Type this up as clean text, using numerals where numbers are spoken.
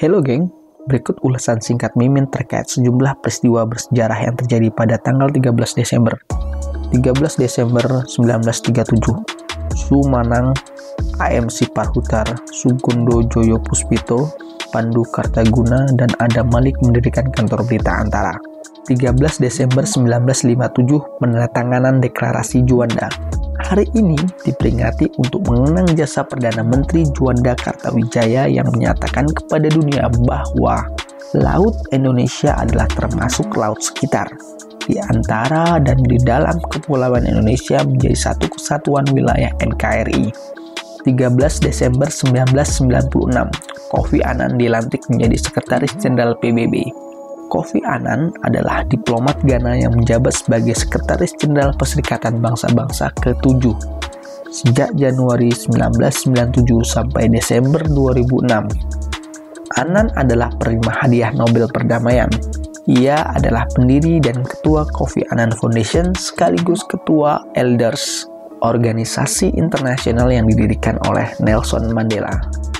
Hello geng, berikut ulasan singkat Mimin terkait sejumlah peristiwa bersejarah yang terjadi pada tanggal 13 Desember 1937. Sumanang, AMC Parhutar, Sugondo Joyo Puspito, Pandu Kartaguna, dan Adam Malik mendirikan kantor berita Antara. 13 Desember 1957 penandatanganan Deklarasi Juanda. Hari ini diperingati untuk mengenang jasa Perdana Menteri Juanda Kartawijaya yang menyatakan kepada dunia bahwa Laut Indonesia adalah termasuk laut sekitar, di antara dan di dalam Kepulauan Indonesia menjadi satu kesatuan wilayah NKRI. 13 Desember 1996, Kofi Annan dilantik menjadi Sekretaris Jenderal PBB. Kofi Annan adalah diplomat Ghana yang menjabat sebagai Sekretaris Jenderal Perserikatan Bangsa-Bangsa ke-7 sejak Januari 1997 sampai Desember 2006. Annan adalah penerima hadiah Nobel Perdamaian. Ia adalah pendiri dan ketua Kofi Annan Foundation sekaligus ketua Elders, organisasi internasional yang didirikan oleh Nelson Mandela.